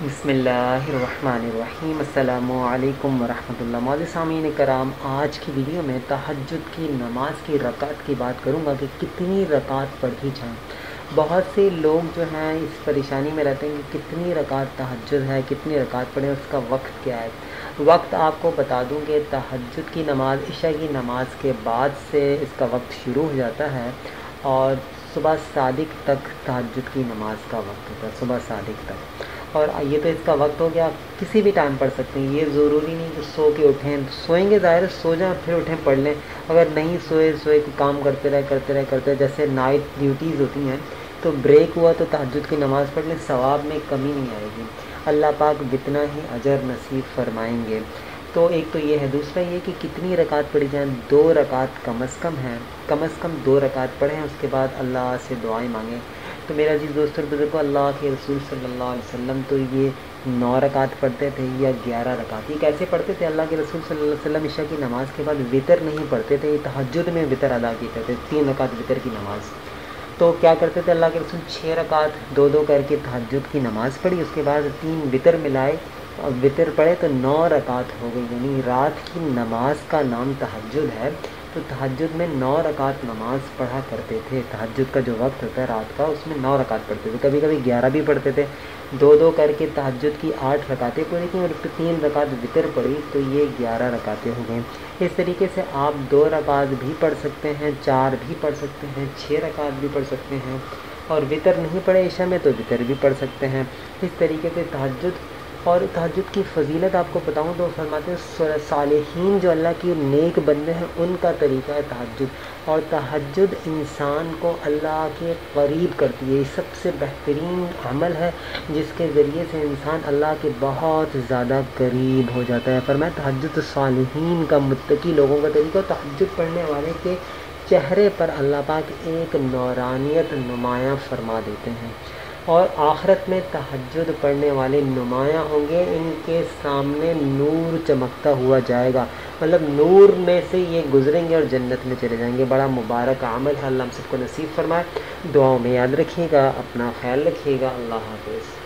बिस्मिल्लाहिर्रहमानिर्रहीम। अस्सलामु अलैकुम वरहमतुल्लाह। मौलाना सामीन करام, आज की वीडियो में तहज्जुद की नमाज की रकात की बात करूँगा कि कितनी रकात पढ़ी जाए। बहुत से लोग जो हैं इस परेशानी में रहते हैं कि कितनी रकात तहज्जुद है, कितनी रकात पढ़ें, उसका वक्त क्या है। वक्त आपको बता दूं कि तहज्जुद की नमाज इशा की नमाज के बाद से इसका वक्त शुरू हो जाता है और सुबह सादिक तक तहज्जुद की नमाज का वक्त होता है, सुबह सादिक तक। और ये तो इसका वक्त हो गया, किसी भी टाइम पढ़ सकते हैं। ये ज़रूरी नहीं कि सो के उठें, सोएंगे ज़ाहिर सो जाएं फिर उठें पढ़ लें। अगर नहीं सोए काम करते रहे जैसे नाइट ड्यूटीज़ होती हैं, तो ब्रेक हुआ तो तहज्जुद की नमाज़ पढ़ लें, सवाब में कमी नहीं आएगी। अल्लाह पाक जितना ही अजर नसीब फरमाएंगे। तो एक तो ये है। दूसरा ये कि कितनी रकात पढ़ी जाए। 2 रकात कम अज़ कम है, कम अज़ कम 2 रकात पढ़ें, उसके बाद अल्लाह से दुआएं मांगें। तो मेरा अजीज़ दोस्तों बुजुर्गों, अल्लाह के रसूल सल्लल्लाहु अलैहि वसल्लम तो ये 9 रकात पढ़ते थे या 11 रकात। ये कैसे पढ़ते थे? अल्लाह के रसूल सल्लल्लाहु अलैहि वसल्लम इशा की नमाज़ के बाद वितर नहीं पढ़ते थे, तहज्जुद में वितर अदा किए थे, 3 रकात वितर की नमाज़। तो क्या करते थे अल्लाह के रसूल? 6 रकात 2-2 करके तहज्जुद की नमाज़ पढ़ी, उसके बाद 3 वितर मिलाए और वितर पढ़े तो 9 रकात हो गई। यानी रात की नमाज का नाम तहज्जुद है, तो तहज्जुद में 9 रकात नमाज पढ़ा करते थे। तहज्जुद का जो वक्त होता है रात का, उसमें 9 रकात पढ़ते थे, कभी कभी 11 भी पढ़ते थे। 2-2 करके तहज्जुद की 8 रकातें पूरी की और 3 रकात वितर पढ़ी, तो ये 11 रकातें हो गई। इस तरीके से आप 2 रकात भी पढ़ सकते हैं, 4 भी पढ़ सकते हैं, 6 रकात भी पढ़ सकते हैं, और वितर नहीं पढ़े इशा में तो वितर भी पढ़ सकते हैं। इस तरीके से तहज्जुद और तहज्जुद की फ़जीलत आपको बताऊं तो फरमाते हैं सालिहीन जो अल्लाह की नेक बंदे हैं उनका तरीका है तहज्जुद। और तहज्जुद इंसान को अल्लाह के करीब करती है। ये सबसे बेहतरीन अमल है जिसके ज़रिए से इंसान अल्लाह के बहुत ज़्यादा करीब हो जाता है। फरमाया तहज्जुद सालिहीन का, मुत्तकी लोगों का तरीका। तहज्जुद पढ़ने वाले के चेहरे पर अल्लाह पाक एक नूरानियत नुमायाँ फरमा देते हैं और आखिरत में तहज्जुद पढ़ने वाले नुमायाँ होंगे, इनके सामने नूर चमकता हुआ जाएगा। मतलब नूर में से ये गुजरेंगे और जन्नत में चले जाएंगे। बड़ा मुबारक अमल है, अल्लाह हम सबको नसीब फरमाए। दुआओं में याद रखिएगा, अपना ख्याल रखिएगा। अल्लाह हाफ़िज़।